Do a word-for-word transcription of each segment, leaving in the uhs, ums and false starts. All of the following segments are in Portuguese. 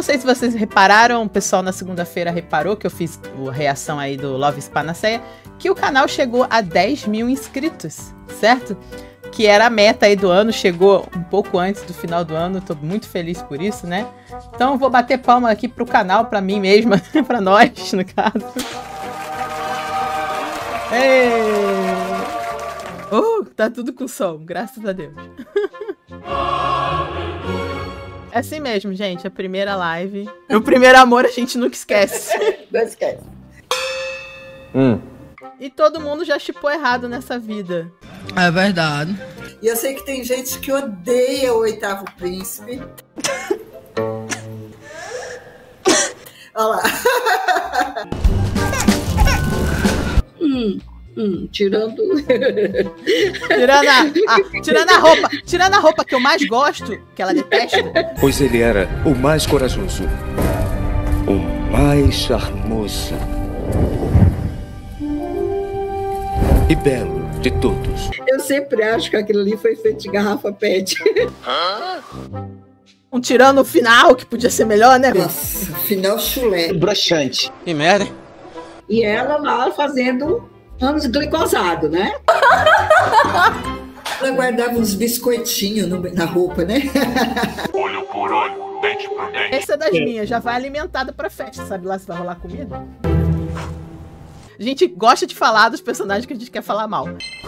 sei se vocês repararam, o pessoal na segunda-feira reparou que eu fiz a reação aí do Love Spa na Ceia, que o canal chegou a dez mil inscritos, certo? Que era a meta aí do ano, chegou um pouco antes do final do ano, tô muito feliz por isso, né? Então eu vou bater palma aqui pro canal, pra mim mesma, pra nós, no caso. Ei! Uh, tá tudo com som, graças a Deus. É assim mesmo, gente, a primeira live. O primeiro amor a gente nunca esquece. Não esquece. Hum. E todo mundo já chipou errado nessa vida. É verdade. E eu sei que tem gente que odeia o Oitavo Príncipe. Olha lá. Hum, hum, tirando... Tirando a, a, tirando a roupa, tirando a roupa que eu mais gosto, que ela detesta. Pois ele era o mais corajoso, o mais charmoso e belo de todos. Eu sempre acho que aquilo ali foi feito de garrafa pet. Um tirando o final, que podia ser melhor, né? Nossa, final chulé. Broxante. Que merda, hein? E ela lá fazendo anos glicosado, né? Ela guardava uns biscoitinhos no, na roupa, né? Olho por olho, dente por dente. Essa é das minhas, já vai alimentada pra festa, sabe lá se vai rolar comida? A gente gosta de falar dos personagens que a gente quer falar mal.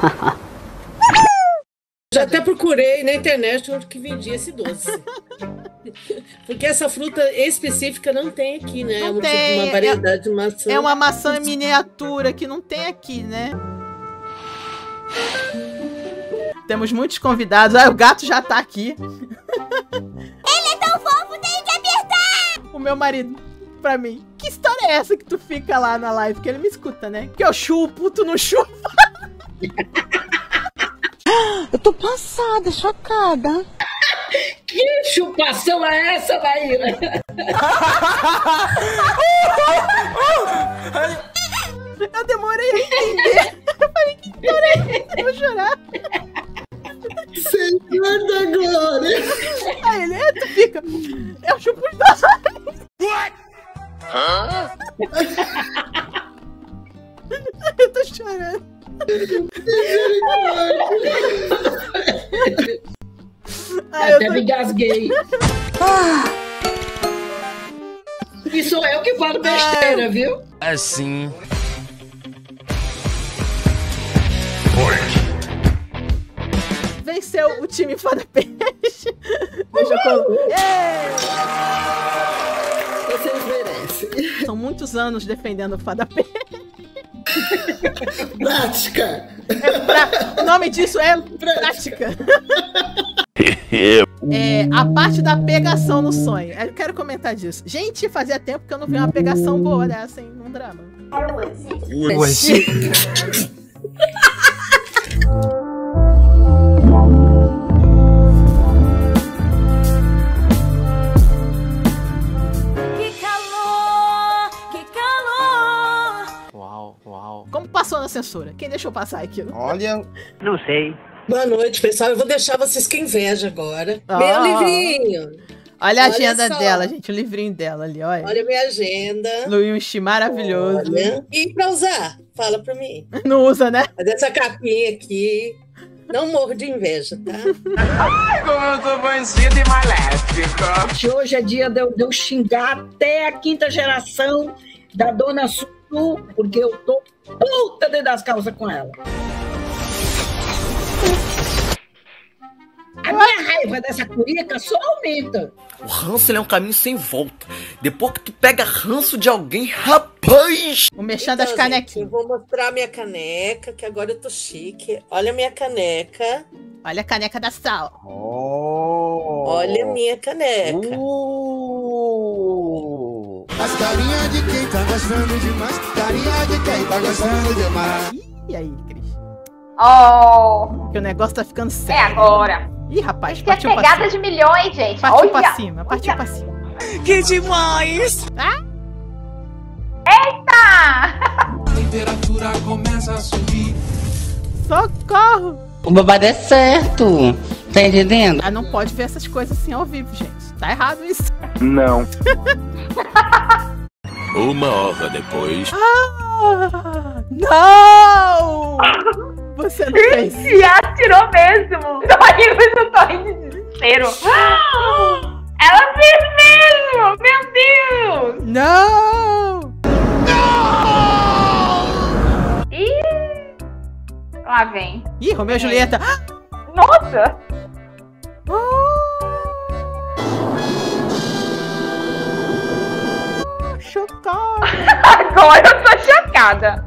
Já até procurei na internet onde que vendia esse doce. Porque essa fruta específica não tem aqui, né? Não é uma, tem, uma variedade é, de maçã. É uma maçã em miniatura que não tem aqui, né? Temos muitos convidados. Ah, o gato já tá aqui. Ele é tão fofo, tenho que apertar! O meu marido, pra mim. Que história é essa que tu fica lá na live? Porque ele me escuta, né? Que eu chupo, tu não chupa. Eu tô passada, chocada. Que chupação é essa, Maíra? Eu demorei a entender. Eu falei, que história é essa? Eu vou chorar. Senhor da glória. Aí ele, é, tu fica. Eu chupo os dois. What? Hã? Eu tô chorando. Ai, até tô... me engasguei. Ah. E sou eu que falo besteira, ah. viu? Assim. Venceu o time Fada Peixe. Deixa eu colocar. Vocês merecem. São muitos anos defendendo o Fada Peixe. Prática. É pra... O nome disso é prática. É a parte da pegação no sonho. Eu quero comentar disso. Gente, fazia tempo que eu não vi uma pegação boa dessa em um drama. Ué. Como passou na censura? Quem deixou passar aquilo? Olha... Não sei. Boa noite, pessoal. Eu vou deixar vocês com inveja agora. Oh. Meu livrinho. Olha a agenda olha dela, gente. O livrinho dela ali, olha. Olha a minha agenda. Luiz maravilhoso. Olha. E pra usar? Fala pra mim. Não usa, né? Mas essa capinha aqui... Não morro de inveja, tá? Ai, como eu tô bandida e maléfica. Hoje é dia de eu, de eu xingar até a quinta geração da Dona Su, porque eu tô puta dentro das calças com ela. A minha raiva dessa curica só aumenta. O ranço ele é um caminho sem volta. Depois que tu pega ranço de alguém, rapaz! O mexer então, das canequinhas. Eu vou mostrar a minha caneca, que agora eu tô chique. Olha a minha caneca. Olha a caneca da Sal. Oh. Olha a minha caneca. Uh. As carinhas de quem tá gostando demais. Carinha de quem tá gostando demais. E aí, Cris? Oh! Que o negócio tá ficando sério. É agora. Ih, rapaz, isso partiu é pegada de milhões, gente. Partiu olha, pra cima, partiu olha. pra cima. Que demais! Ah? Eita! A temperatura começa a subir. Socorro! O babado é certo. Tá entendendo? Ah, não pode ver essas coisas assim ao vivo, gente. Tá errado isso. Não. Uma hora depois. Ah, não! Você não fez. Se atirou mesmo. Tô rindo, eu tô rindo de desespero. Ela fez mesmo! Meu Deus! Não! Não! Ih! Lá vem. Ih, Romeu e Julieta. Nossa! Chocada! Agora eu tô chocada!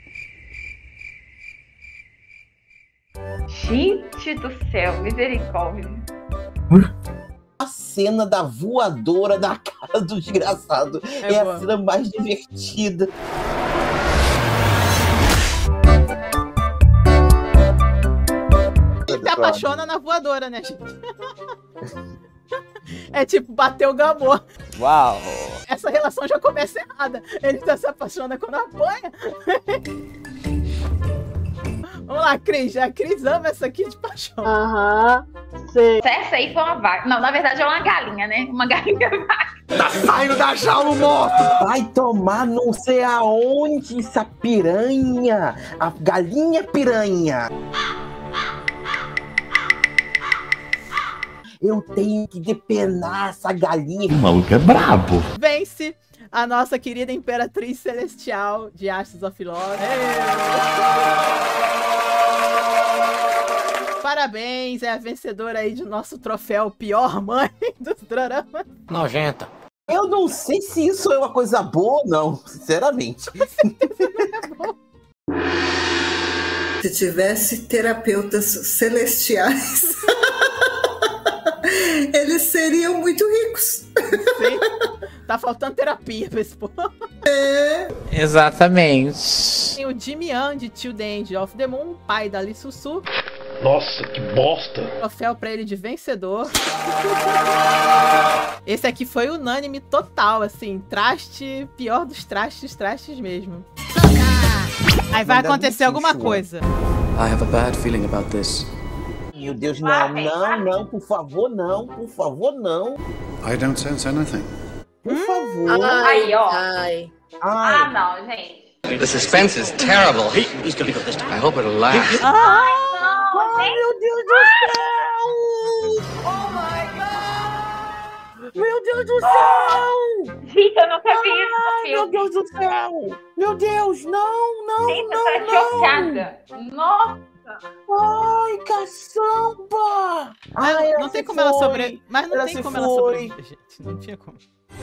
Gente do céu, misericórdia! A cena da voadora na cara do desgraçado é, é a cena mais divertida. Ele se apaixona na voadora, né, gente? É tipo, bateu o gamô. Uau! Essa relação já começa errada. Ele tá se apaixonando quando apanha. Vamos lá, Cris. A Cris ama essa aqui de paixão. Aham, sei. Essa aí foi uma vaca. Não, na verdade é uma galinha, né? Uma galinha vaca. Tá saindo da jaula morto! Vai tomar não sei aonde essa piranha. A galinha piranha. Eu tenho que depenar essa galinha. O maluco é brabo. Vence a nossa querida Imperatriz Celestial de Ashes of Love. Parabéns, é a vencedora aí de nosso troféu Pior Mãe dos Doramas. Nojenta. Eu não sei se isso é uma coisa boa ou não, sinceramente. Se tivesse terapeutas celestiais, eles seriam muito ricos. Sim. Tá faltando terapia pra esse povo. É. Exatamente. Tem o Jimmy An de Till the End of the Moon, pai da Lee Susu. Nossa, que bosta. Troféu pra ele de vencedor. Esse aqui foi unânime total, assim. Traste, pior dos trastes, trastes mesmo. Aí vai acontecer alguma coisa. I have a bad feeling about this. Meu Deus, não, não, não, por favor, não, por favor, não. I don't sense anything. Por favor. Aí, ó. Ai. Ah, não, gente. The suspense is terrible. He, he's gonna go this time. I hope it'll last. Ah, não, ai, meu Deus do céu! Oh my god! Meu Deus do céu! Gente, eu nunca vi isso no Ai, filme. meu Deus do céu! Meu Deus, não, não, Gente, não, eu tô não! chocada. Nossa! Ai, caçamba! Mas Ai, não tem como ela sobreviver. Mas não Ela tem se como ela foi. sobreviver, gente. Não tinha como.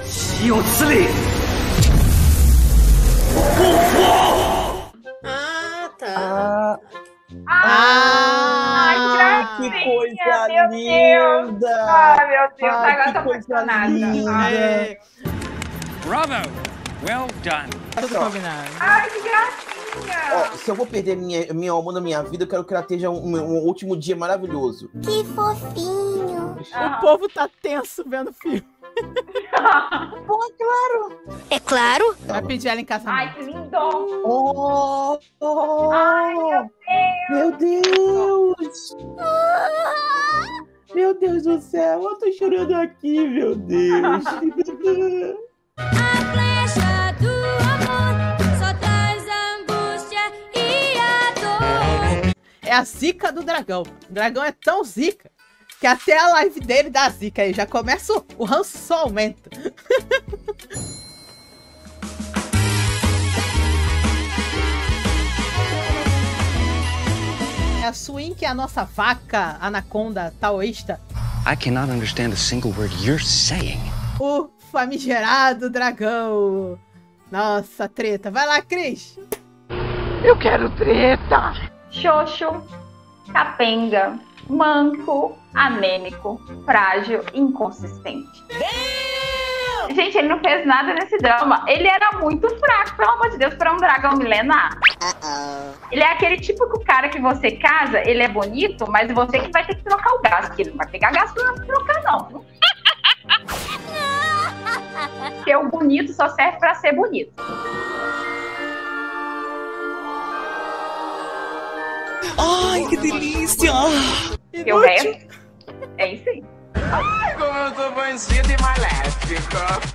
Ah, tá. Ah, Ai, Ah, que gracinha, coisa meu Deus. linda! Ai, meu Deus, Ai, agora que eu tô coisa apaixonada. linda. Ai, É, Bravo. Well done. tudo combinado. ai, que gracinha. Ó, se eu vou perder minha, minha alma na minha vida, eu quero que ela esteja um, um último dia maravilhoso. Que fofinho. O povo tá tenso vendo o filme. Pô, claro! É claro. Vai pedir ela em casamento. Ai, que lindo. Oh, oh, Ai, meu Deus. meu Deus! Meu Deus do céu, eu tô chorando aqui, meu Deus! A flecha do amor só traz angústia e a dor. É a zica do dragão. O dragão é tão zica que até a live dele dá zica aí. Já começa o, o ranço só aumenta. É a Suin, que é a nossa vaca anaconda taoísta. I cannot understand a single word you're saying. O famigerado dragão. Nossa, treta. Vai lá, Cris. Eu quero treta. Xoxo, capenga, manco, anêmico, frágil, inconsistente. Deus! Gente, ele não fez nada nesse drama. Ele era muito fraco, pelo amor de Deus, para um dragão milenar. Uh-oh. Ele é aquele típico cara que você casa, ele é bonito, mas você que vai ter que trocar o gasto, que ele não vai pegar gasto pra trocar, não. Porque o bonito só serve pra ser bonito. Ai, que delícia! E o resto é isso aí. Ai, como eu sou bandido e maléfico.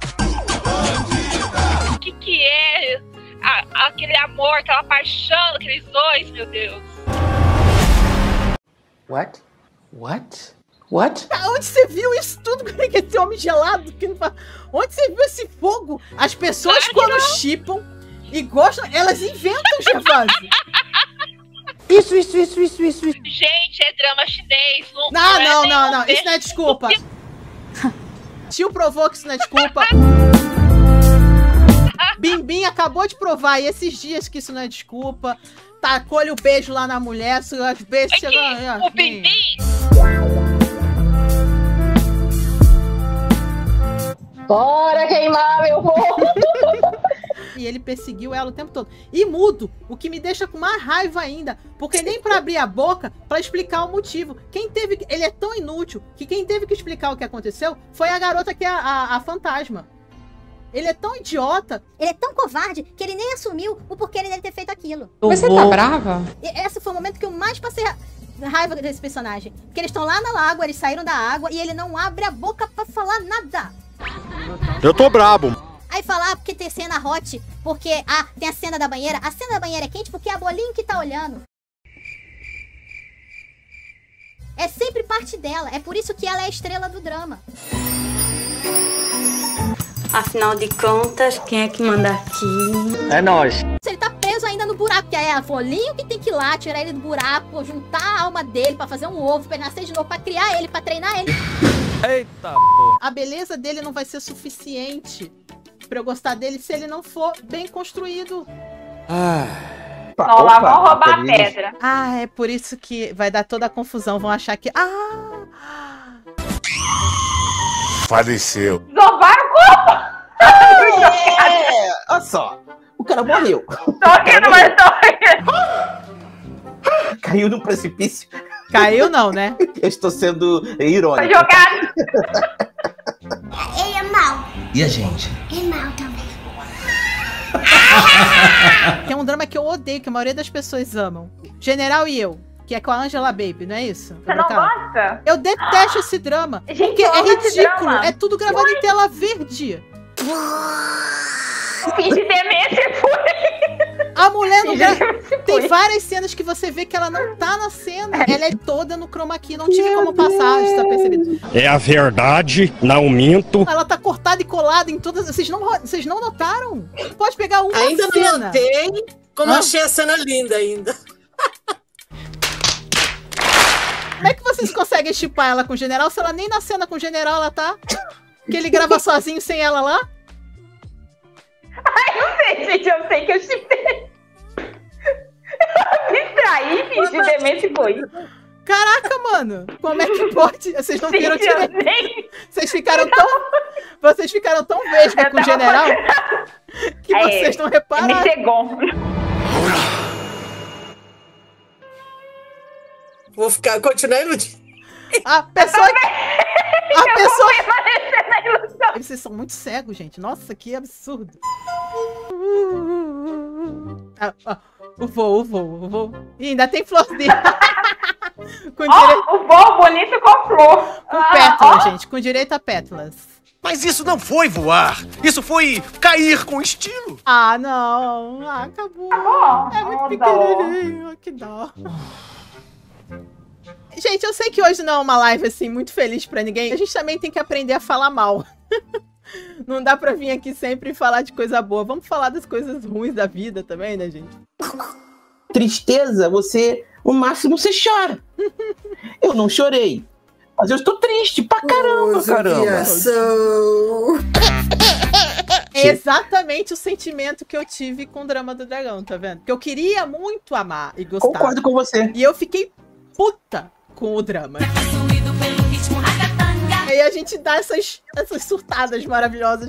O que que é a, aquele amor, aquela paixão daqueles dois, meu Deus? What? What? What? Onde você viu isso tudo? Como é que esse homem gelado? Que não faz... Onde você viu esse fogo? As pessoas claro quando chipam e gostam, elas inventam, Gervásio. Isso, isso, isso, isso, isso, isso. Gente, é drama chinês. Não, não, é não, não, não. Isso não é desculpa. Tio provou que isso não é desculpa. Bimbim acabou de provar e esses dias que isso não é desculpa. Tacou-lhe o beijo lá na mulher. Os beijos chegam. O Bimbim. Bora queimar meu povo! E ele perseguiu ela o tempo todo. E mudo, o que me deixa com mais raiva ainda, porque nem pra abrir a boca pra explicar o motivo. Quem teve que... Ele é tão inútil que quem teve que explicar o que aconteceu foi a garota que é a, a, a fantasma. Ele é tão idiota. Ele é tão covarde que ele nem assumiu o porquê ele deve ter feito aquilo. Mas você tá brava? E esse foi o momento que eu mais passei raiva desse personagem. Porque eles estão lá na lagoa, eles saíram da água e ele não abre a boca pra falar nada. Eu tô brabo. Aí falar ah, porque tem cena hot, porque ah, tem a cena da banheira. A cena da banheira é quente porque é a bolinha que tá olhando. É sempre parte dela. É por isso que ela é a estrela do drama. Afinal de contas, quem é que manda aqui? É nós. Ele tá preso ainda no buraco, que é a Folinho que tem que ir lá, tirar ele do buraco, juntar a alma dele pra fazer um ovo, pra ele nascer de novo, pra criar ele, pra treinar ele. Eita, pô. A beleza dele não vai ser suficiente pra eu gostar dele se ele não for bem construído. Ah. Não, lá vão roubar a pedra. Ah, é por isso que vai dar toda a confusão. Vão achar que... Ah! Faleceu. Zombaram o corpo! É, olha só. O cara morreu. Tô rindo, mas tô rindo. Caiu no precipício. Caiu não, né? Eu estou sendo irônico. Foi jogado. Ele é mau. E a gente? É mau também. Tem um drama que eu odeio, que a maioria das pessoas amam. General e Eu, que é com a Angela Baby, não é isso? Você não gosta? Eu detesto esse drama. Gente, porque é ridículo. É tudo gravado foi. em tela verde. Finge demência foi. A mulher não vê. Tem várias cenas que você vê que ela não tá na cena. Ela é toda no chroma key. Não tive como passar, está percebido? É a verdade, não minto. Ela tá cortada e colada em todas. Vocês não, vocês não notaram? Pode pegar uma ainda cena. Ainda não notei, como ah. achei a cena linda ainda. Como é que vocês conseguem chipar ela com o general se ela nem na cena com o general ela tá? Que ele grava sozinho sem ela lá? Ai, não sei, gente. Eu sei que eu chipei. Eu me distraí, fingi demência e foi. Caraca, mano. Como é que pode? Vocês não viram direito. Nem... Vocês ficaram tão... Vocês ficaram tão vesga com o general que é, vocês não repararam. Me cegou. Vou ficar, continuar iludindo. A pessoa... A pessoa... Vocês são muito cegos, gente. Nossa, que absurdo. Ah, ah, o voo, o voo, o voo. Ih, ainda tem florzinha. Com oh, dire... O voo bonito com flor. Com ah, pétalas, oh. gente. Com direito a pétalas. Mas isso não foi voar. Isso foi cair com estilo. Ah, não. Ah, acabou. acabou. É muito oh, pequenininho. Dó. Que dó. Gente, eu sei que hoje não é uma live, assim, muito feliz pra ninguém. A gente também tem que aprender a falar mal. Não dá pra vir aqui sempre e falar de coisa boa. Vamos falar das coisas ruins da vida também, né, gente? Tristeza, você... O máximo você chora. Eu não chorei. Mas eu estou triste pra caramba, oh, caramba. É exatamente o sentimento que eu tive com o Drama do Dragão, tá vendo? Que eu queria muito amar e gostar. Concordo com você. E eu fiquei puta com o drama. E aí a gente dá essas, essas surtadas maravilhosas.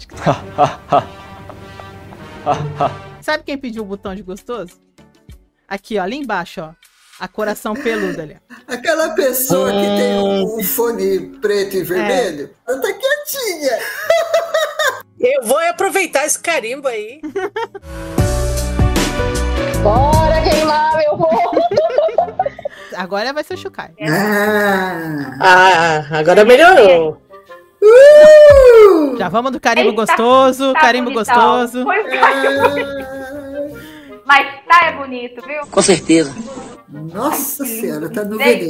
Sabe quem pediu o botão de gostoso? Aqui, ó, ali embaixo, ó. A coração peludo ali. Aquela pessoa que tem um, um fone preto e vermelho, é. ela tá quietinha. Eu vou aproveitar esse carimbo aí. Bora queimar meu povo. agora vai ser o Chukai. Ah, ah agora melhorou. Uh! Já vamos do carimbo Eita, gostoso, tá carimbo bonitão. Gostoso. Pois Mas tá é bonito, viu? Com certeza. Nossa Ai, senhora, tá no veneno.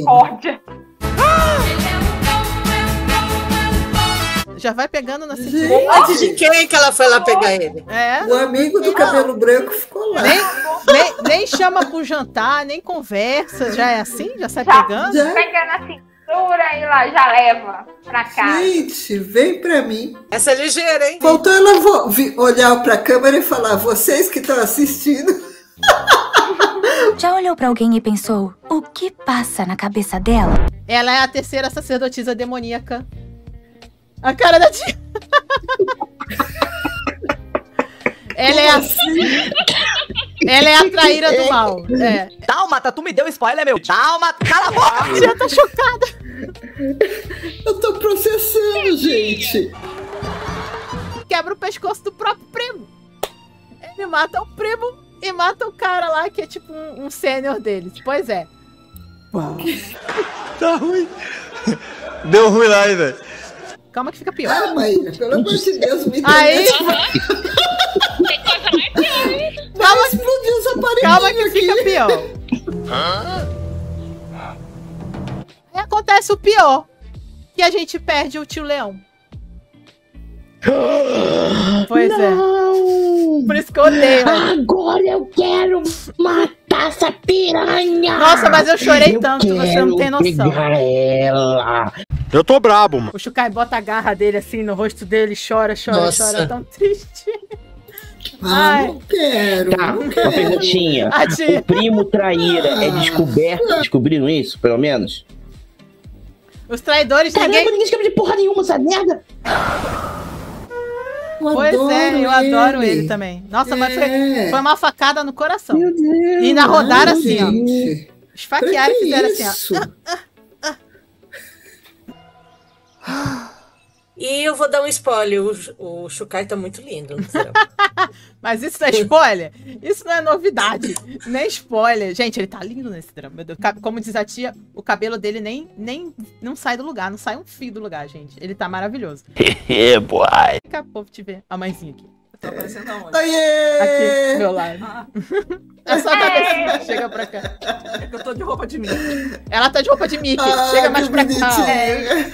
Já vai pegando na cintura. Antes de quem que ela foi lá pegar ele? É. O amigo do cabelo branco ficou lá. Nem, nem, nem chama pro jantar, nem conversa. Já é assim? Já sai já, pegando? Já. Pega na cintura e lá já leva pra cá. Gente, vem pra mim. Essa é ligeira, hein? Faltou ela olhar pra câmera e falar, vocês que estão assistindo. Já olhou pra alguém e pensou, o que passa na cabeça dela? Ela é a terceira sacerdotisa demoníaca. A cara da tia. Ela é a... Ela é a traíra do mal. É. Dálmata, tu me deu spoiler, meu. Dálmata, cala a boca. A tia tá chocada. Eu tô processando, gente. Quebra o pescoço do próprio primo. Ele mata o primo e mata o cara lá que é tipo um, um sênior deles. Pois é. Tá ruim. Deu ruim lá, hein, velho. Calma que fica pior. Ah, mãe, pelo amor de Deus, me Aí... Tem coisa mais pior, hein? Calma, explodiu essa parede. Calma que aqui. fica pior. Aí acontece o pior. Que a gente perde o tio Leão. Pois não. é. Por isso que eu odeio. Agora eu quero matar essa piranha. Nossa, mas eu chorei eu tanto, você não tem noção. Ela. Eu tô brabo, mano. O Chukai bota a garra dele assim no rosto dele, chora, chora, Nossa. chora, tão triste. Ah, Ai. não quero. Tá, não uma quero. perguntinha. O primo traíra é descoberto? Descobriram isso, pelo menos? Os traidores, Caramba, ninguém... ninguém descobriu de porra nenhuma essa merda. Eu pois é, eu ele. adoro ele também. Nossa, é. mas foi, foi uma facada no coração. Meu Deus. E ainda rodaram Ai, assim, gente. ó. Esfaquearam e fizeram isso? assim, ó. E eu vou dar um spoiler, o, o Chukai tá muito lindo. Mas isso não é spoiler? Isso não é novidade, nem spoiler. Gente, ele tá lindo nesse drama, meu Deus. Como diz a tia, o cabelo dele nem, nem não sai do lugar, não sai um fio do lugar, gente. Ele tá maravilhoso. Hehe, boy. Daqui a pouco te ver a mãezinha aqui. Tá aparecendo aonde? Oiê! Aqui, do meu lado. Ah. É só a cabecinha, chega pra cá. É que eu tô de roupa de Mickey. Ela tá de roupa de Mickey, ah, chega mais pra cá. É.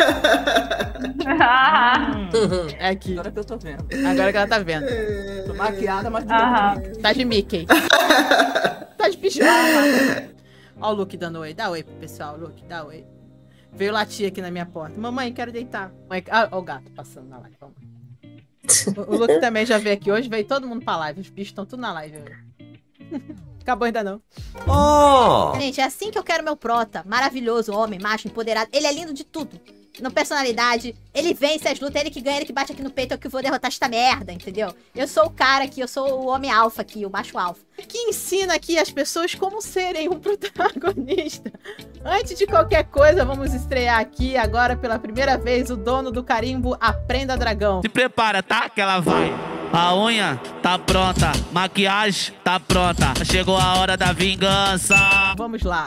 É aqui. Agora que eu tô vendo. Agora que ela tá vendo. Tô maquiada, mas de Mickey. Tá de Mickey. Tá de pijama. Ó o Luke dando oi. Dá oi pro pessoal, Luke, dá oi. Veio latir aqui na minha porta. Mamãe, quero deitar. Mãe... Ah, ó o gato passando na live. Vamos. O Luke também já veio aqui hoje, veio todo mundo pra live. Os bichos estão tudo na live. Acabou ainda não. Oh. Gente, é assim que eu quero meu prota. Maravilhoso, homem, macho, empoderado. Ele é lindo de tudo. Na personalidade, ele vence as lutas, ele que ganha, ele que bate aqui no peito, eu que vou derrotar esta merda, entendeu? Eu sou o cara aqui, eu sou o homem alfa aqui, o macho alfa. Que ensina aqui as pessoas como serem um protagonista. Antes de qualquer coisa, vamos estrear aqui agora pela primeira vez o dono do carimbo Aprenda Dragão. Se prepara, tá? Que ela vai. A unha tá pronta, maquiagem tá pronta. Chegou a hora da vingança. Vamos lá.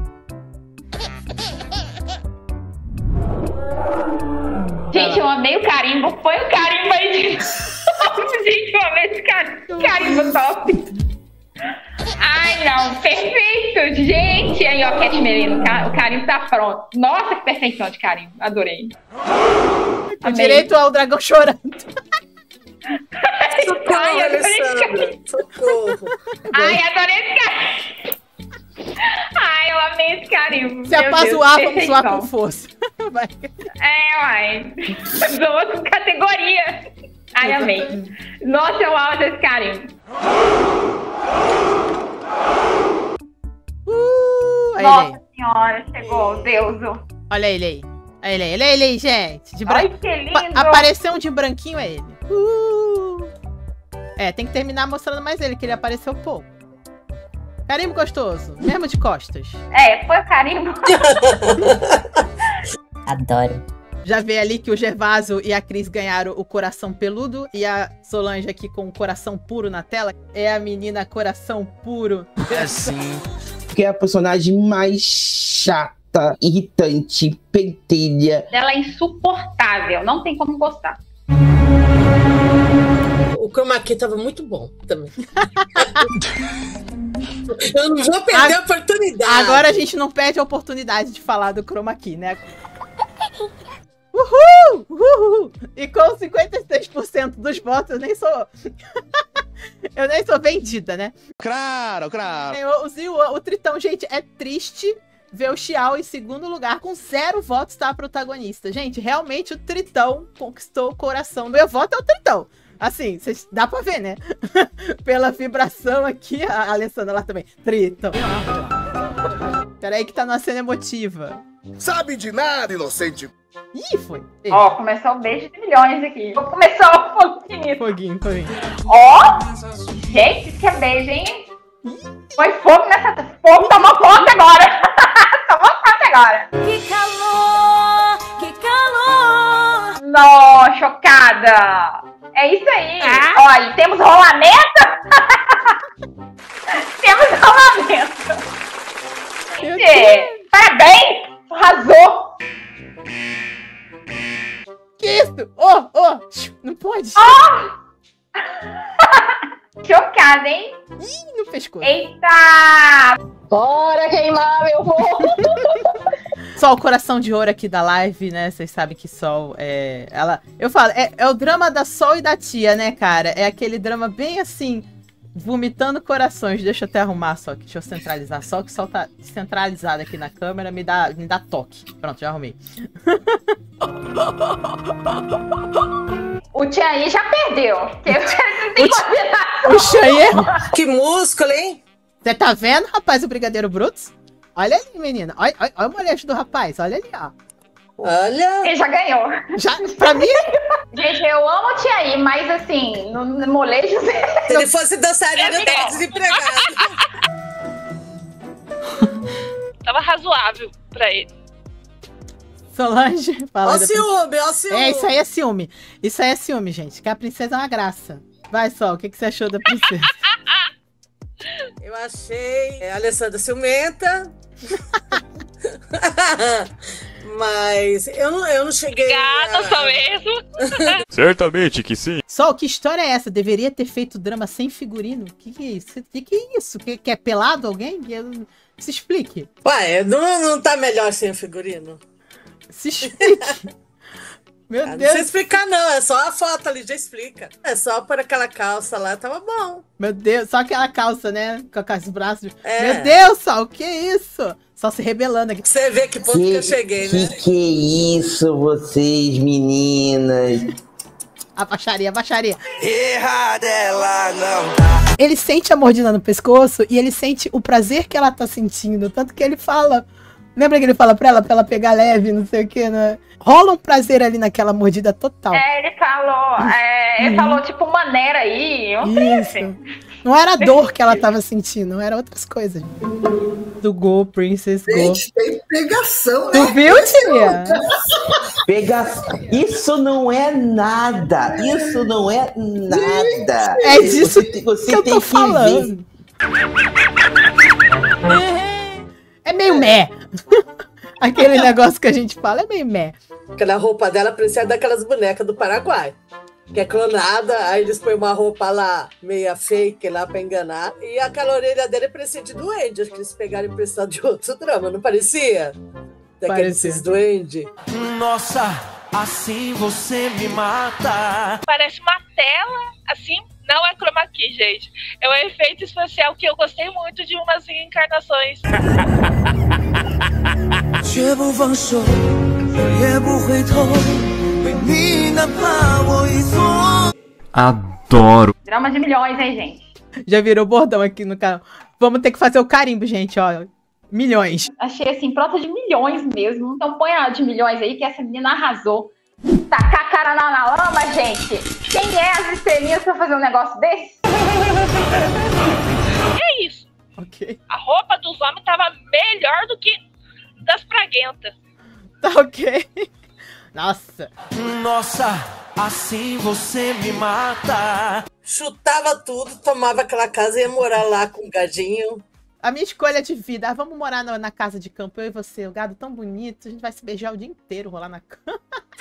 Gente, eu amei o carimbo. Põe o carimbo aí de novo. Gente, eu amei esse carimbo. Carimbo top. Ai, não. Perfeito. Gente, aí, ó, Cat Merino. O carimbo tá pronto. Nossa, que perfeição de carimbo. Adorei. O direito ao dragão chorando. Socorro, Ai, Alessandra. Socorro. Ai, adorei esse carimbo. Ai, eu amei esse carimbo. Se é pra zoar, vamos zoar com força. Vai. É, uai. Zoa com categoria. Ai, amei. Nossa, eu amo esse carimbo. Uh, aí, Nossa aí. senhora, chegou, Deus. Olha ele aí. Olha ele aí, olha ele aí, gente. De bran... Ai, que lindo. Apareceu um de branquinho, é ele. Uh. É, tem que terminar mostrando mais ele, que ele apareceu pouco. Carimbo gostoso, mesmo de costas. É, foi o carimbo. Adoro. Já vê ali que o Gervásio e a Cris ganharam o coração peludo. E a Solange aqui com o coração puro na tela. É a menina coração puro. É sim. que é a personagem mais chata, irritante, pentelha. Ela é insuportável, não tem como gostar. O chroma key tava muito bom também. Eu não vou perder a, a oportunidade. Agora a gente não perde a oportunidade de falar do chroma key, né? Uhul! Uhul! E com cinquenta e seis por cento dos votos, eu nem sou... eu nem sou vendida, né? Claro, claro. O, o, o Tritão, gente, é triste ver o Xiao em segundo lugar com zero votos, tá? Protagonista. Gente, realmente o Tritão conquistou o coração. Meu voto é o Tritão. Assim, cês, dá pra ver, né? Pela vibração aqui, a Alessandra lá também. Tritão. Peraí que tá numa cena emotiva. Sabe de nada, inocente. Ih, foi. Ó, oh, começou o beijo de milhões aqui. Vou começar o foguinho. Foguinho, foguinho. Ó! Oh, gente, isso que é beijo, hein? Foi fogo nessa... Fogo tomou conta agora. Tomou conta agora. Que calor, que calor. Nó, chocada. É isso aí. Ah. Olha, temos rolamento? Temos rolamento. Gente, parabéns. Arrasou. Que isso? Oh, oh, não pode. Oh. Chocada, hein? Ih, no pescoço. Eita. Bora queimar meu povo. Sol, coração de ouro aqui da live, né? Vocês sabem que Sol é... ela, eu falo, é, é o drama da Sol e da tia, né, cara? É aquele drama bem assim, vomitando corações. Deixa eu até arrumar só aqui. Deixa eu centralizar só, que o Sol tá centralizado aqui na câmera. Me dá, me dá toque. Pronto, já arrumei. O Tiaí já perdeu. O Tiaí é... Que músculo, hein? Você tá vendo, rapaz, o Brigadeiro Brutus? Olha ali, menina. Olha, olha, olha o molejo do rapaz. Olha ali, ó. Olha. Ele já ganhou. Já, pra mim? Gente, eu amo o Tiaí, mas assim, no, no molejo... Se ele fosse dançarino, eu tava desempregado. Tava razoável pra ele. Solange, fala. Ó o ciúme, ó o ciúme. É, isso aí é ciúme. Isso aí é ciúme, gente. Que a princesa é uma graça. Vai, Sol, o que, que você achou da princesa? Eu achei é, a Alessandra ciumenta. Mas eu não, eu não cheguei. Obrigada, a... só mesmo. Certamente que sim. Sol, que história é essa? Deveria ter feito drama sem figurino? Que que é isso? Que que é isso? Que, que é pelado alguém? Que... Se explique. Ué, não, não tá melhor sem o figurino? Se explique. Meu ah, Deus. Não precisa explicar, não. É só a foto ali, já explica. É só por aquela calça lá, tava bom. Meu Deus, só aquela calça, né? Com os braços. É. Meu Deus, Sol, que isso? Só se rebelando aqui. Você vê que ponto que, que eu cheguei, que, né? Que que é isso, vocês, meninas? A baixaria, a baixaria. Errada ela não tá. Ele sente a mordida no pescoço e ele sente o prazer que ela tá sentindo. Tanto que ele fala... Lembra que ele fala pra ela, pra ela pegar leve, não sei o que, né? Rola um prazer ali naquela mordida total. É, ele falou, é, ele uhum. falou tipo maneira aí, eu Isso. Sei. Não era a dor que ela tava sentindo, eram outras coisas. Do Go, Princess Go. Gente, tem pegação, né? Tu viu, tia? Pegação. Isso não é nada. Isso não é nada. É disso você, você que eu tem tô que falando. É meio meh. Aquele negócio que a gente fala é meio meh. Aquela roupa dela parecia daquelas bonecas do Paraguai. Que é clonada, aí eles põem uma roupa lá, meia fake lá pra enganar. E aquela orelha dele parecia de duende. Acho que eles pegaram emprestado de outro drama, não parecia? Daqueles duende. Nossa, assim você me mata. Parece uma tela, assim, não é chroma key, gente. É um efeito especial que eu gostei muito de umas encarnações. Adoro. Drama de milhões, hein, gente? Já virou bordão aqui no canal. Vamos ter que fazer o carimbo, gente, ó. Milhões. Achei assim, prota de milhões mesmo. Então põe a de milhões aí que essa menina arrasou. Tacar a cara na, na lama, gente. Quem é as estrelinhas pra fazer um negócio desse? É isso. Ok. A roupa dos homens tava melhor do que das praguentas. Tá ok. Nossa. Nossa, assim você me mata. Chutava tudo, tomava aquela casa e ia morar lá com o gadinho. a minha escolha de vida. Ah, vamos morar na, na casa de campo, eu e você. O gado tão bonito, a gente vai se beijar o dia inteiro, rolar na cama.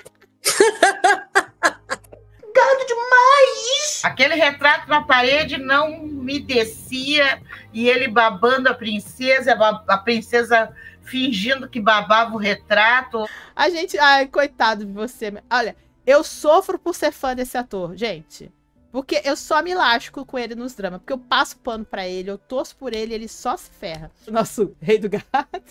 Gado demais! Aquele retrato na parede não me descia e ele babando a princesa, a princesa fingindo que babava o retrato. A gente, ai, coitado de você. Olha, eu sofro por ser fã desse ator, gente. Porque eu só me lasco com ele nos dramas. Porque eu passo pano pra ele, eu torço por ele, ele só se ferra. O nosso rei do gado.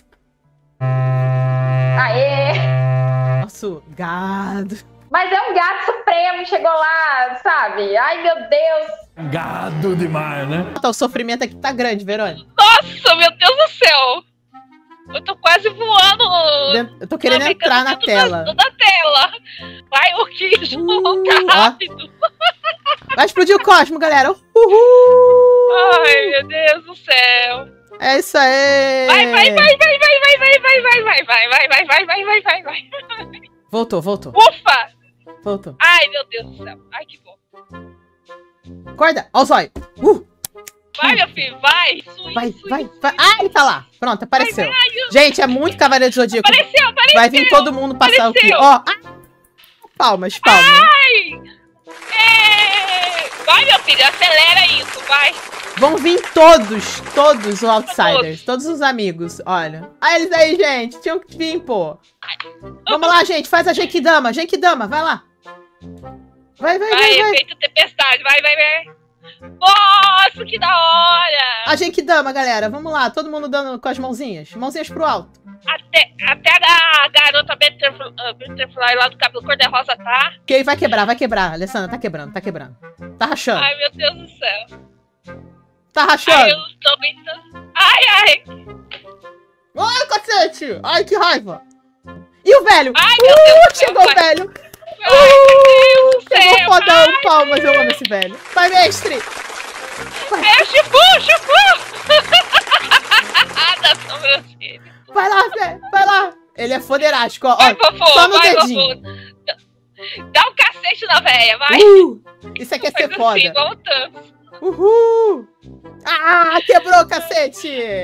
Aê! Nosso gado. Mas é um gato supremo, chegou lá, sabe? Ai, meu Deus. Gado demais, né? O sofrimento aqui tá grande, Verônica. Nossa, meu Deus do céu. Eu tô quase voando. Eu tô querendo entrar na tela. Na, na tela. Vai, o que? Uh, rápido. Vai explodir o cosmo, galera. Uhul. Ai, meu Deus do céu. É isso aí. Vai, vai, vai, vai, vai, vai, vai, vai, vai, vai, vai, vai, vai, vai, vai, vai, vai, vai. Voltou, voltou. Ufa! Voltou. Ai, meu Deus do céu. Ai, que bom. Acorda, ó o zóio. Uh. Vai, meu filho, vai. Isso, vai, isso, vai, isso, vai. Isso. Ah, ele tá lá. Pronto, apareceu. Vai, vai, gente, é muito Cavaleiro do Zodíaco. Apareceu, apareceu. Vai vir todo mundo passar apareceu. aqui. Ó, ah. Palmas, palmas. Ai! É. Vai, meu filho, acelera isso, vai. Vão vir todos, todos os outsiders, todos os amigos, olha. Olha eles aí, gente, tinham que vir, pô. Vamos lá, gente, faz a Genkidama, Genkidama, vai lá. Vai, vai, vai, vai. Vai, efeito tempestade, vai, vai, vai. Nossa, que da hora. A Genkidama, galera, vamos lá, todo mundo dando com as mãozinhas, mãozinhas pro alto. Até, até a garota Butterfly, uh, Butterfly lá do cabelo cor-de-rosa, tá? Ok, vai quebrar, vai quebrar, Alessandra, tá quebrando, tá quebrando. Tá rachando. Ai, meu Deus do céu. Tá rachando. Ai, eu tô aguentando. Ai, ai. Ai, cacete. Ai, que raiva. E o velho? Ai, meu Deus uh, do céu, chegou vai. o velho. Ai, meu Deus do chegou céu, fodão, vai. palmas, eu amo esse velho. Vai, mestre. Vai. É o Chifu, Chifu. Nação, meu filho. Vai lá, velho, vai lá. Ele é foderástico, ó. Vai, fofo, só no vai, dedinho. Fofo. Dá um cacete na véia, vai. Uh, isso aqui é ser Faz foda. assim, igual o Thanos. Uhul. Ah, quebrou o cacete.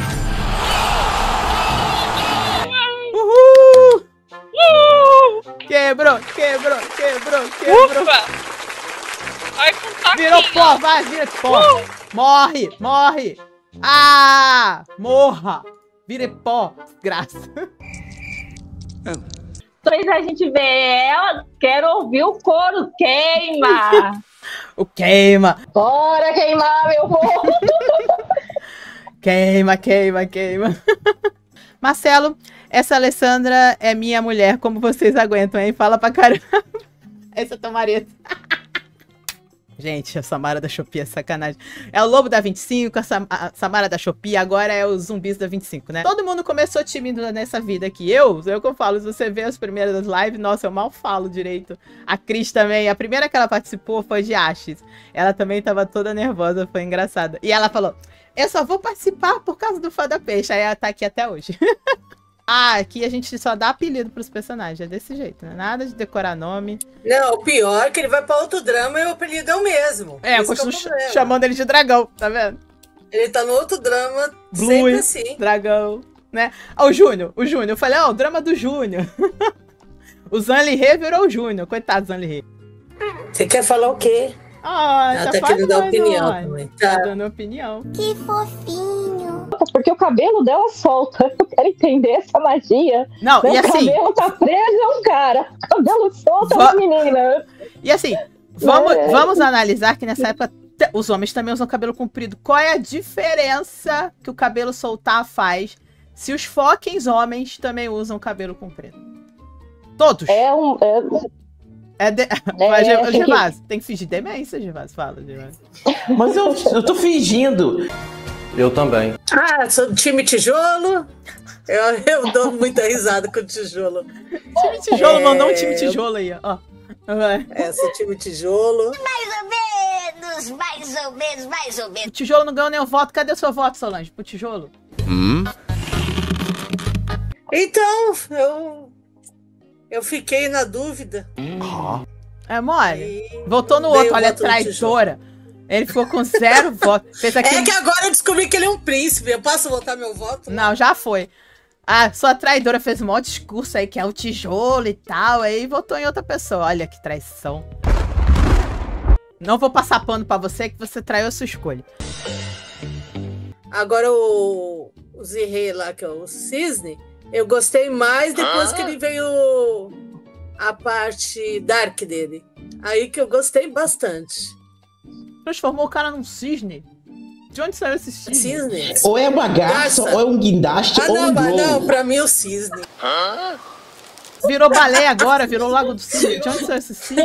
Uhul. Uh. Quebrou, quebrou, quebrou, quebrou. Ufa. Ai, com taquinho. Virou pó, vai, vira pó. Uh. Morre, morre. Ah, morra. Vire pó, graça. Depois a gente vê ela, quero ouvir o coro, queima. O queima. Bora queimar, meu povo. Queima, queima, queima. Marcelo, essa Alessandra é minha mulher, como vocês aguentam, hein? Fala pra caramba. Essa é tua marido. Gente, a Samara da Shopee é sacanagem. É o Lobo da vinte e cinco, a, Sam a Samara da Shopee, agora é os zumbis da vinte e cinco, né? Todo mundo começou tímido nessa vida aqui. Eu, eu que eu falo, se você vê as primeiras lives, nossa, eu mal falo direito. A Cris também, a primeira que ela participou foi de Ashes. Ela também tava toda nervosa, foi engraçada. E ela falou, eu só vou participar por causa do Fã da Peixe. Aí ela tá aqui até hoje. Ah, aqui a gente só dá apelido pros personagens, é desse jeito, né? Nada de decorar nome. Não, o pior é que ele vai pra outro drama e o apelido é o mesmo. É, eu continuo é chamando ele de dragão, tá vendo? Ele tá no outro drama, Blue, sempre assim. Dragão, né? Ah, o Júnior, o Júnior. Eu falei, ó, oh, o drama do Júnior. O Zanlihê virou o Júnior, coitado do Zanlihê. Você quer falar o quê? Ah, ela tá, tá querendo dar opinião também. Tá. tá dando opinião. Que fofinho. Porque o cabelo dela solta. Eu quero entender essa magia. Não, Meu e assim... O cabelo tá preso a um cara. O cabelo solta uma menina. E assim, vamos, é. vamos analisar que nessa época os homens também usam cabelo comprido. Qual é a diferença que o cabelo soltar faz se os fucking homens também usam cabelo comprido? Todos. É um... É... É de... é, Mas, é, Gervásio, que... tem que fingir demência, Gervásio. Fala, Gervásio. Mas eu, eu tô fingindo. Eu também. Ah, sou do time tijolo. Eu, eu dou muita risada com o tijolo. Time tijolo, é... mandou um time tijolo aí, ó. É, sou time tijolo. Mais ou menos, mais ou menos, mais ou menos. O tijolo não ganhou nem o voto. Cadê o seu voto, Solange, pro tijolo? Hum? Então, eu... Eu fiquei na dúvida. É mole. Votou no outro, olha, traitora. Ele ficou com zero votos. Fez aquele... É que agora eu descobri que ele é um príncipe. Eu posso votar meu voto? Não, já foi. A sua traidora fez um maior discurso aí, que é o tijolo e tal, aí votou em outra pessoa. Olha que traição. Não vou passar pano pra você, que você traiu a sua escolha. Agora o, o Zirrei lá, que é o Cisne, eu gostei mais depois ah. que ele veio a parte dark dele. Aí que eu gostei bastante. Transformou o cara num cisne? De onde saiu esse cisne? Cisne. Ou é uma garça, ou é um guindaste, ah, ou não, um mas globo. Não, pra mim é o cisne. Ah. Virou balé agora, virou Lago do Cisne. De onde saiu esse cisne?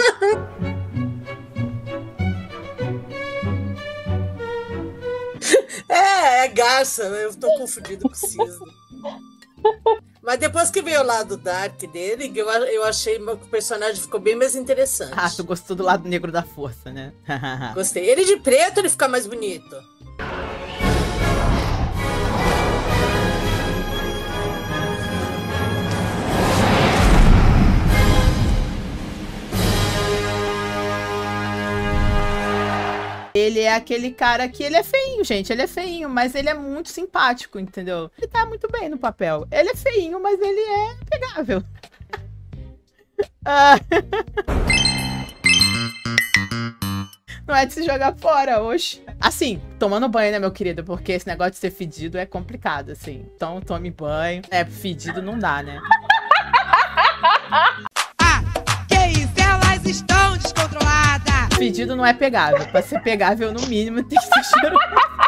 É, é garça, eu tô confundido com cisne. Mas depois que veio o lado dark dele, eu, eu achei que o personagem ficou bem mais interessante. Ah, tu gostou do lado negro da força, né? Gostei. Ele de preto, ele fica mais bonito. Ele é aquele cara que ele é feinho, gente. Ele é feinho, mas ele é muito simpático, entendeu? Ele tá muito bem no papel. Ele é feinho, mas ele é pegável. Ah. Não é de se jogar fora, oxe. Assim, tomando banho, né, meu querido? Porque esse negócio de ser fedido é complicado, assim. Então, tome banho. É, fedido não dá, né? Ah, que isso? Elas estão descontroladas. Fedido não é pegável. Pra ser pegável, no mínimo, tem que ser cheiroso.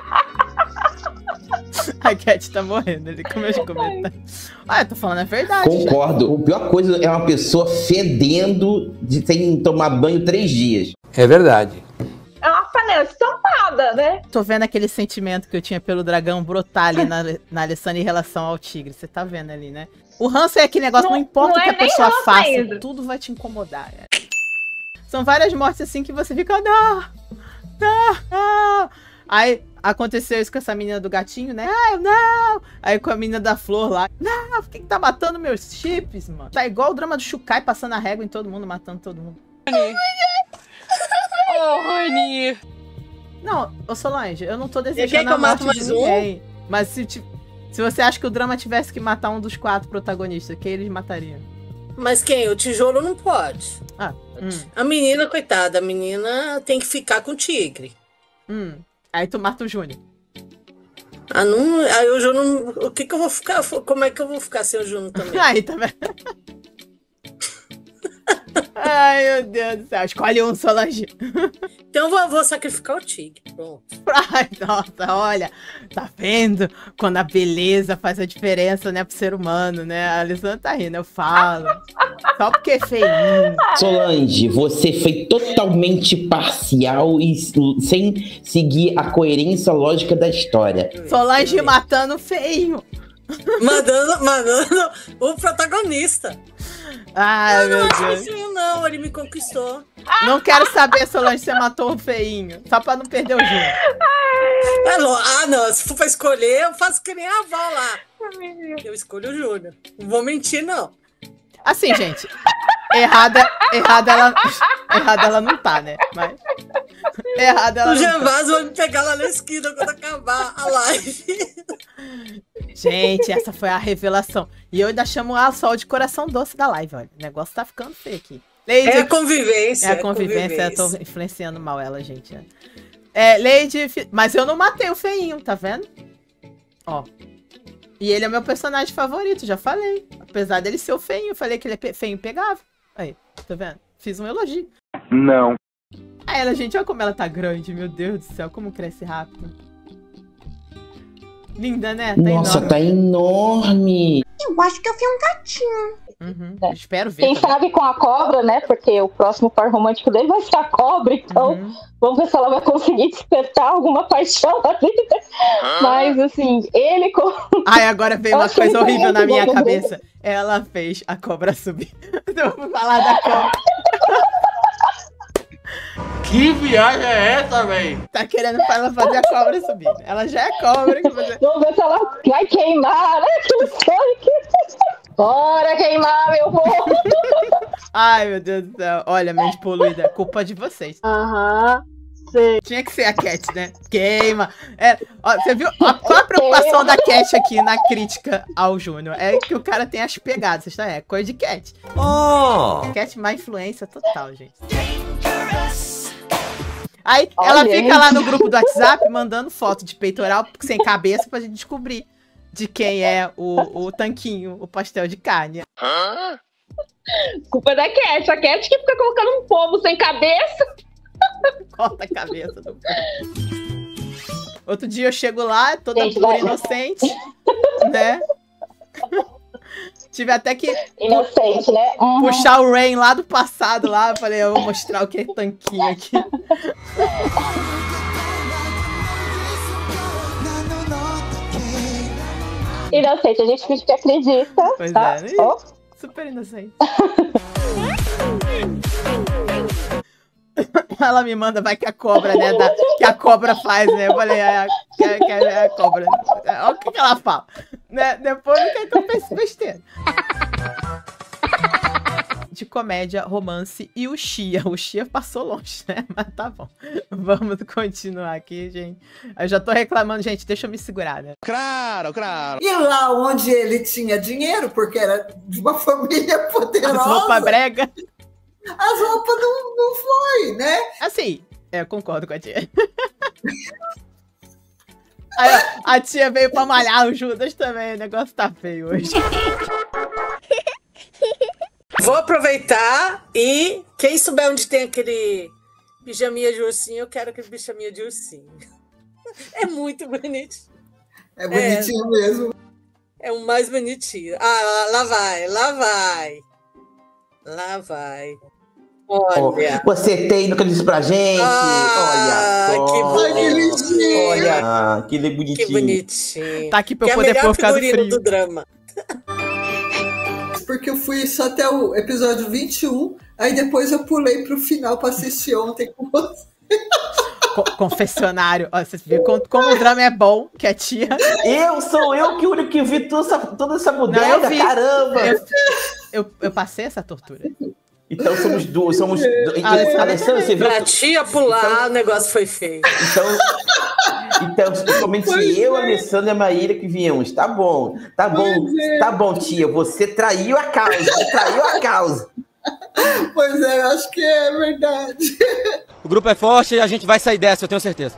A Cat tá morrendo ali com meus comentários. Ah, eu tô falando a verdade. Concordo. Já. A pior coisa é uma pessoa fedendo de sem tomar banho três dias. É verdade. É uma panela estampada, né? Tô vendo aquele sentimento que eu tinha pelo dragão brotar ali na, na Alessandra em relação ao tigre. Você tá vendo ali, né? O ranço é aquele negócio, não, não importa não o que é a pessoa faça, ainda. Tudo vai te incomodar. Né? São várias mortes assim que você fica, não, não, não. Aí aconteceu isso com essa menina do gatinho, né? Ah, não. Aí com a menina da flor lá. Não, por que, que tá matando meus chips, mano? Tá igual o drama do Shukai passando a régua em todo mundo, matando todo mundo. Oh, Rony. Não, ô Solange, eu não tô desejando a morte de ninguém. Um? Mas se, se você acha que o drama tivesse que matar um dos quatro protagonistas, quem eles matariam? Mas quem? O tijolo não pode. Ah, hum. A menina, coitada, a menina tem que ficar com o tigre. Hum. Aí tu mata o Júnior. Ah, não. Aí o Júnior. O que que eu vou ficar? Como é que eu vou ficar sem o Júnior também? Aí, tá vendo? Ai, meu Deus do céu. Escolhe um, Solange. Então eu vou, vou sacrificar o tigre. Pronto. Ai, nossa, olha. Tá vendo? Quando a beleza faz a diferença, né, pro ser humano, né? A Alessandra tá rindo, eu falo. Só porque é feinho. Solange, você foi totalmente parcial e sem seguir a coerência lógica da história. Solange matando feio. Mandando, mandando o protagonista. Ai, meu Deus. Não, assim, não, ele me conquistou. Não quero saber, Solange, se você matou o feinho. Só pra não perder o jogo. É, ah, não. Se for pra escolher, eu faço que nem a avó lá. Eu escolho o Júnior. Não vou mentir, não. Assim, gente. Errada, errada ela, errada ela não tá, né? Mas errada ela o não tá. O Gervásio vai me pegar lá na esquina quando acabar a live. Gente, essa foi a revelação. E eu ainda chamo a Sol de coração doce da live, olha. O negócio tá ficando feio aqui. Lady... É a convivência. É a convivência, é a convivência. Eu tô influenciando mal ela, gente. É, Lady... Mas eu não matei o feinho, tá vendo? Ó. E ele é meu personagem favorito, já falei. Apesar dele ser o feinho, eu falei que ele é feio e pegável. Aí, tá vendo? Fiz um elogio. Não. Aí ela, gente, olha como ela tá grande, meu Deus do céu, como cresce rápido. Linda, né? Tá Nossa, enorme. Tá enorme. Eu acho que eu fui um gatinho. Uhum. É. Espero ver. Quem também. sabe com a cobra, né? Porque o próximo par romântico dele vai ser a cobra, então uhum. Vamos ver se ela vai conseguir despertar alguma paixão na vida. Ah. Mas assim, ele com... Ai, agora veio uma coisa horrível na minha cabeça. Dele. Ela fez a cobra subir. Eu vou falar da cobra. Que viagem é essa, velho? Tá querendo ela fazer a cobra subir. Ela já é cobra. Que fazer... Vamos ver se ela vai queimar, né? Que foi. Bora queimar, meu povo! Ai, meu Deus do céu. Olha, mente poluída. Culpa de vocês. Aham. Sim. Tinha que ser a Cat, né? Queima. É, ó, você viu? Ó, qual a preocupação da Cat aqui na crítica ao Júnior? É que o cara tem as pegadas, vocês estão é coisa de Cat. Oh! Cat má influência total, gente. Aí olha, ela fica lá no grupo do WhatsApp mandando foto de peitoral sem cabeça pra gente descobrir de quem é o, o tanquinho, o pastel de carne. Hã? Culpa da Cat. A Cat que fica colocando um povo sem cabeça. Corta a cabeça do povo. Outro dia eu chego lá, toda gente, pura inocente, né? Tive até que inocente, né? Uhum. Puxar o Rain lá do passado lá. Eu falei, eu vou mostrar o que é tanquinho aqui. Inocente, a gente finge que acredita. Pois tá? é, oh. Super inocente. Ela me manda, vai que a cobra, né? Da, que a cobra faz, né? Eu falei, é, que, é, que é a cobra. Olha o que, que ela fala. Né? Depois que eu penso besteira. De comédia, romance e o Chia. O Chia passou longe, né? Mas tá bom. Vamos continuar aqui, gente. Eu já tô reclamando, gente. Deixa eu me segurar, né? Claro, claro. E lá onde ele tinha dinheiro, porque era de uma família poderosa. As roupas brega. As roupas não, não foi, né? Assim, eu concordo com a tia. A, a tia veio pra malhar o Judas também. O negócio tá feio hoje. Vou aproveitar e quem souber onde tem aquele pijaminha de ursinho, eu quero aquele pijaminha de ursinho. É muito bonitinho. É bonitinho é, mesmo. É o mais bonitinho. Ah, lá vai, lá vai. Lá vai. Olha. Você tem no que ele disse pra gente. Ah, olha só. Que bonitinho. Olha, ah, que bonitinho. Que bonitinho. Tá aqui pra eu que poder é pôr ficar frio. Do drama. Porque eu fui só até o episódio vinte e um, aí depois eu pulei pro final pra assistir ontem com você. Confessionário. Ó, você viu como, como o drama é bom, que a tia... Eu sou eu que o único que vi toda essa, toda essa mudança, Não, eu vi. Caramba! Eu, eu, eu passei essa tortura. Então somos duas, somos... Alessandra, Alessandra, você viu? Pra tia pular, então, o negócio foi feio. Então, então somente pois eu, é. Alessandra e a Maíra que viemos. Tá bom, tá bom, é. tá bom, tia. Você traiu a causa, você traiu a causa. Pois é, eu acho que é verdade. O grupo é forte e a gente vai sair dessa, eu tenho certeza.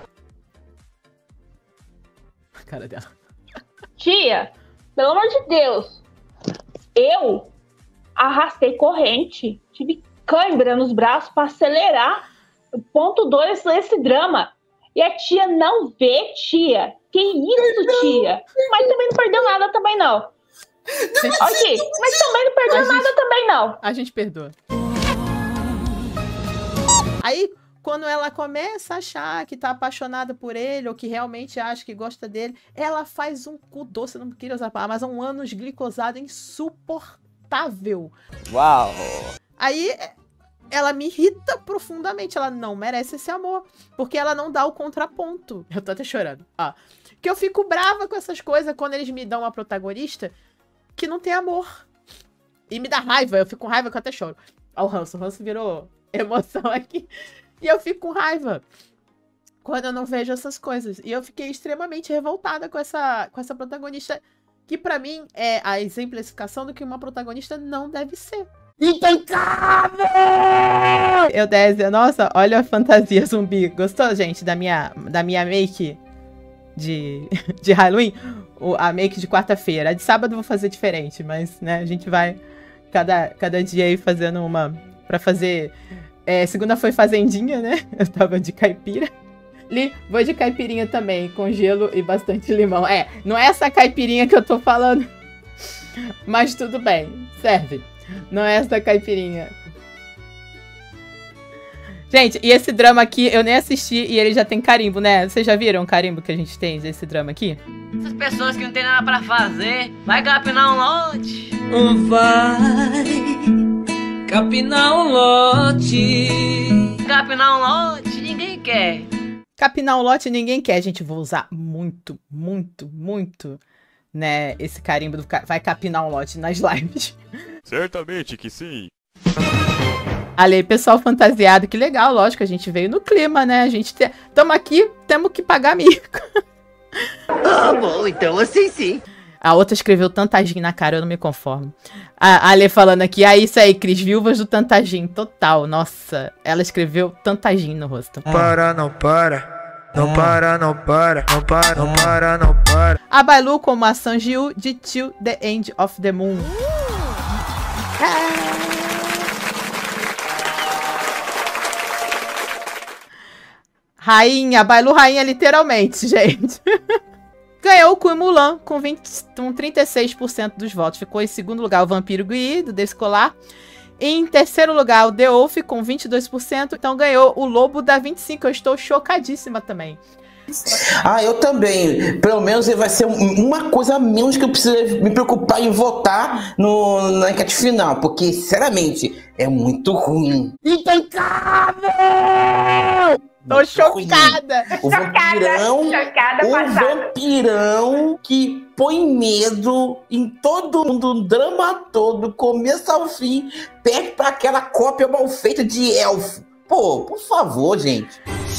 A cara dela. Tia, pelo amor de Deus, eu arrastei corrente, tive cãibra nos braços para acelerar o ponto dois desse drama. E a tia não vê, tia. Que isso, tia? Mas também não perdeu nada também, não. Aqui, mas também não perdeu nada gente, também, não. A gente perdoa. Aí, quando ela começa a achar que tá apaixonada por ele, ou que realmente acha que gosta dele, ela faz um cu doce, não queria usar a palavra, mas um ânus glicosado insuportável. Uau! Aí, ela me irrita profundamente. Ela não merece esse amor, porque ela não dá o contraponto. Eu tô até chorando. Ó, que eu fico brava com essas coisas quando eles me dão uma protagonista que não tem amor. E me dá raiva. Eu fico com raiva que eu até choro. Ó, o ranço. O ranço virou emoção aqui. E eu fico com raiva quando eu não vejo essas coisas. E eu fiquei extremamente revoltada com essa, com essa protagonista, que pra mim é a exemplificação do que uma protagonista não deve ser. Intancável! Eu dez, nossa, olha a fantasia zumbi. Gostou, gente, da minha, da minha make de, de Halloween? O, a make de quarta-feira. A de sábado eu vou fazer diferente, mas, né, a gente vai cada, cada dia aí fazendo uma... Pra fazer... É, segunda foi fazendinha, né? Eu tava de caipira. Li, vou de caipirinha também, com gelo e bastante limão. É, não é essa caipirinha que eu tô falando. Mas tudo bem, serve. Não é essa caipirinha. Gente, e esse drama aqui eu nem assisti e ele já tem carimbo, né? Vocês já viram o carimbo que a gente tem desse drama aqui? Essas pessoas que não tem nada pra fazer, vai capinar um lote. Vai capinar um lote. Capinar um lote, ninguém quer. Capinar um lote ninguém quer, gente. Vou usar muito, muito, muito, né? Esse carimbo do vai capinar um lote nas lives. Certamente que sim. Ali, pessoal fantasiado, que legal, lógico, a gente veio no clima, né? A gente te... tamo aqui, temos que pagar mico. Ah, bom, então assim sim. A outra escreveu Tantagin na cara, eu não me conformo. A Ale falando aqui, ah, isso aí, Cris, viúvas do Tantagin, total, nossa. Ela escreveu Tantagin no rosto. Para, não para, não para, não para, não para, não para, não para. A Bailu como a Sanjiu de Till the End of the Moon. Rainha, Bailu rainha literalmente, gente. Ganhou o Kui Mulan com, vinte, com trinta e seis por cento dos votos. Ficou em segundo lugar o Vampiro Gui, do Descolar. Em terceiro lugar o The Wolf com vinte e dois por cento. Então ganhou o Lobo da vinte e cinco. Eu estou chocadíssima também. Ah, eu também. Pelo menos vai ser uma coisa a menos que eu preciso me preocupar em votar no, na enquete final. Porque, sinceramente, é muito ruim. Intancável! Tô chocada! O vampirão, chocada, o passada. vampirão que põe medo em todo mundo, o drama todo, começo ao fim, pede pra aquela cópia mal feita de elfo. Pô, por favor, gente.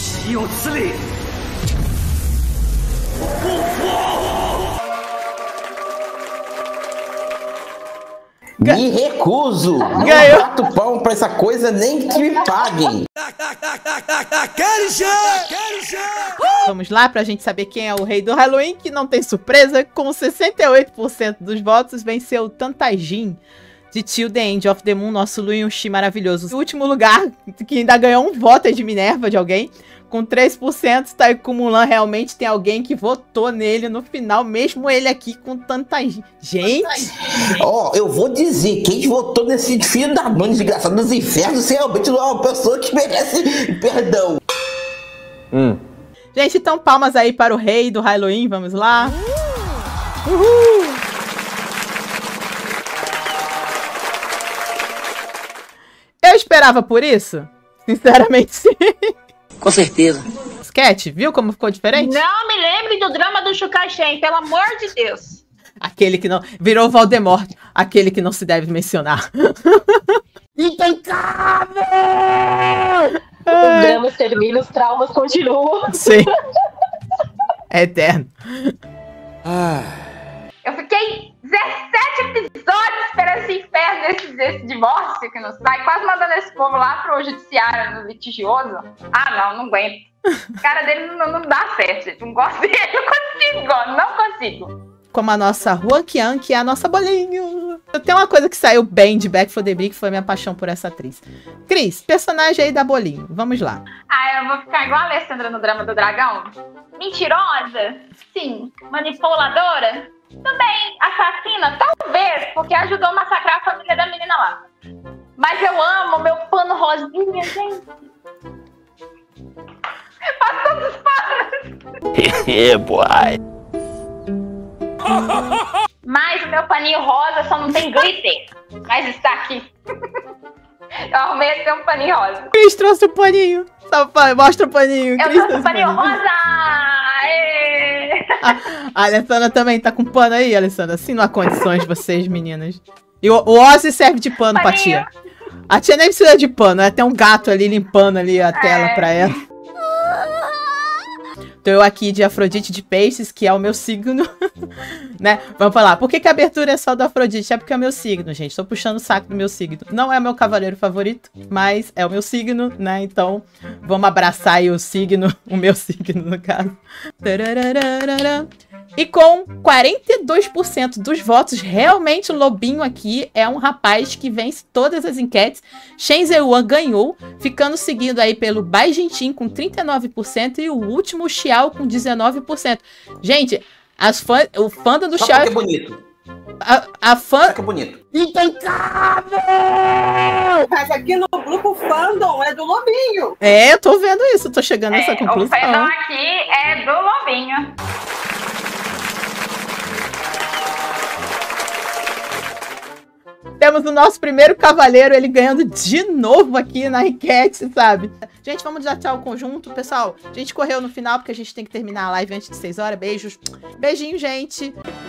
Me recuso! Não Ganhou. bato palmo pra essa coisa, nem que me paguem. Vamos lá pra gente saber quem é o rei do Halloween, que não tem surpresa. Com sessenta e oito por cento dos votos, venceu o Tantagin de Till the End of the Moon, nosso Luin-Chi maravilhoso. O último lugar, que ainda ganhou um voto, é de Minerva, de alguém. Com três por cento, está aí com o Mulan. Realmente tem alguém que votou nele no final, mesmo ele aqui com Tantagin. Gente! Ó, oh, eu vou dizer, quem votou nesse filho da mãe desgraçado dos infernos, realmente não é uma pessoa que merece perdão. Hum. Gente, então palmas aí para o rei do Halloween, vamos lá. Uhul! Eu esperava por isso? Sinceramente, sim. Com certeza. Sketch, viu como ficou diferente? Não me lembre do drama do Shukai-Shen, pelo amor de Deus. Aquele que não... Virou Voldemort. Aquele que não se deve mencionar. Intancável! Os dramas terminam, os traumas continuam. Sim. É eterno. Eu fiquei dezessete episódios esperando esse inferno desse, desse divórcio que não sai, quase mandando esse povo lá pro judiciário no litigioso. Ah, não, não aguento. O cara dele não, não dá certo, gente. Não gosto dele, não consigo, não consigo. Como a nossa Huan Qian, que é a nossa bolinho. Eu tenho uma coisa que saiu bem de Back for the Big, que foi minha paixão por essa atriz. Cris, personagem aí da bolinho. Vamos lá. Ah, eu vou ficar igual a Alessandra no Drama do Dragão? Mentirosa? Sim. Manipuladora? Também. Assassina? Talvez, porque ajudou a massacrar a família da menina lá. Mas eu amo meu pano rosinha, gente. Faz todos os panos. Yeah, boy. Mas o meu paninho rosa só não tem glitter. Mas está aqui. Eu arrumei esse um paninho rosa. Cris trouxe o paninho. Só mostra o paninho. Eu Cris trouxe o paninho rosa. A, a Alessandra também tá com pano aí, Alessandra. Assim não há condições, vocês, meninas. E o, o Ozzy serve de pano paninho. Pra tia. A tia nem precisa de pano, é até um gato ali limpando ali a tela é. pra ela. Tô eu aqui de Afrodite de Peixes, que é o meu signo, né? Vamos falar, por que, que a abertura é só do Afrodite? É porque é o meu signo, gente. Tô puxando o saco do meu signo. Não é o meu cavaleiro favorito, mas é o meu signo, né? Então, vamos abraçar aí o signo, o meu signo, no caso. E com quarenta e dois por cento dos votos, realmente o Lobinho aqui é um rapaz que vence todas as enquetes. Shen Zewuan ganhou, ficando seguido aí pelo Bai Jintin com trinta e nove por cento e o último Xiao com dezenove por cento. Gente, as fã, o fandom do Só Xiao... é bonito. A, a fã... Só que é bonito. Intancável! Mas aqui no grupo fandom é do Lobinho. É, eu tô vendo isso, tô chegando a essa é, conclusão. O fandom aqui é do Lobinho. Temos o nosso primeiro cavaleiro, ele ganhando de novo aqui na enquete, sabe? Gente, vamos dar tchau conjunto. Pessoal, a gente correu no final porque a gente tem que terminar a live antes de seis horas. Beijos. Beijinho, gente.